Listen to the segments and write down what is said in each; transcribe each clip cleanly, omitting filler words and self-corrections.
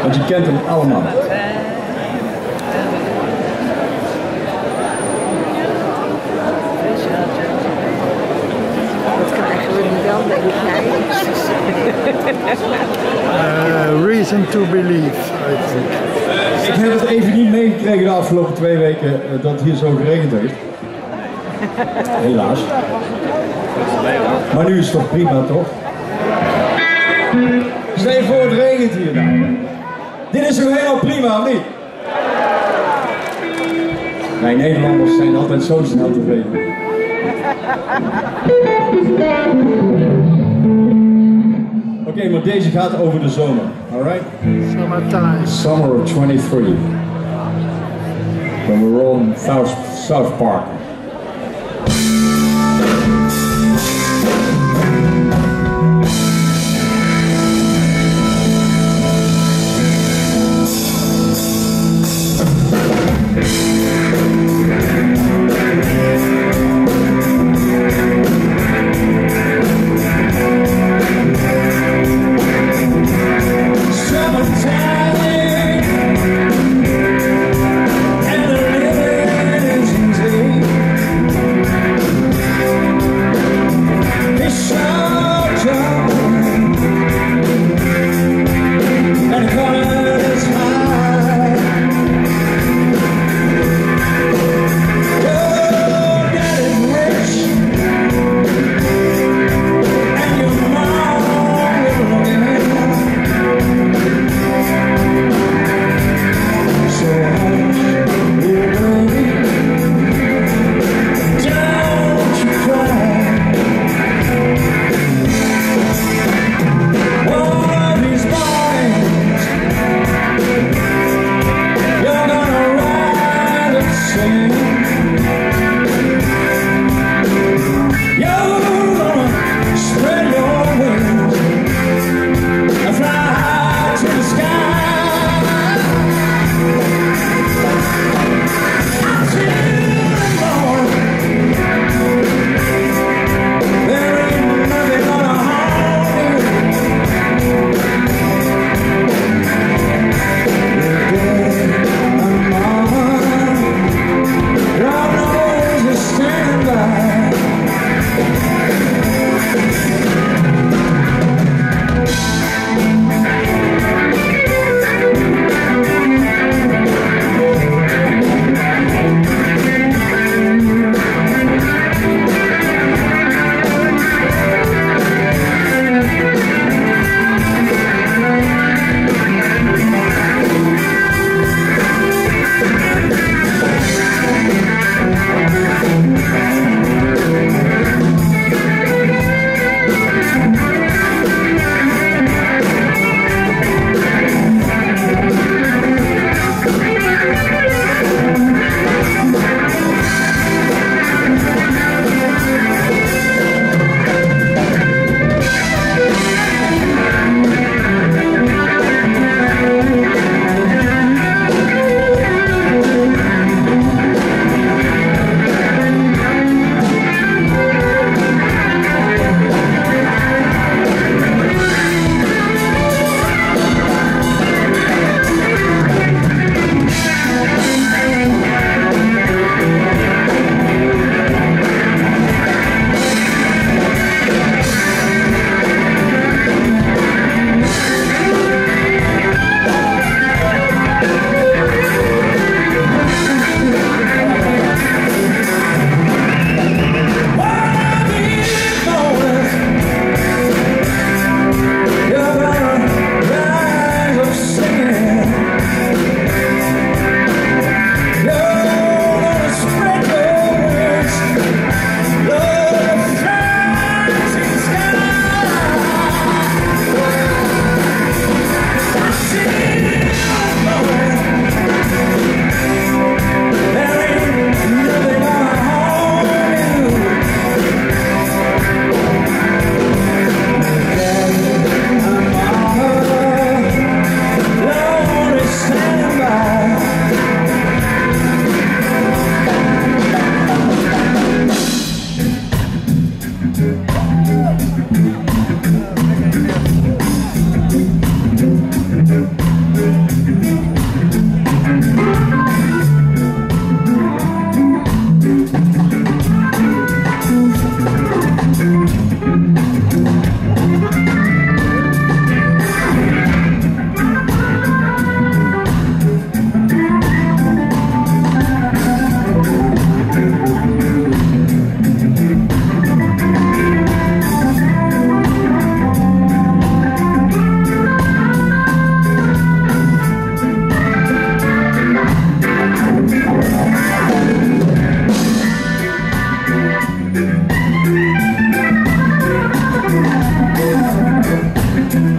Want je kent hem allemaal. Wat krijgen we nu dan, denk jij? Reason to believe, I think. Ik heb het even niet meegekregen de afgelopen 2 weken dat het hier zo geregend heeft. Helaas. Maar nu is het toch prima, toch? Stel je voor, het regent hier nou. Dit is toch helemaal prima, of niet? Wij Nederlanders zijn altijd zo snel tevreden. Oké, maar deze gaat over de zomer, alright? Summertime. Summer of 23. When we were all in South Park. And the living is easy.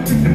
Thank you.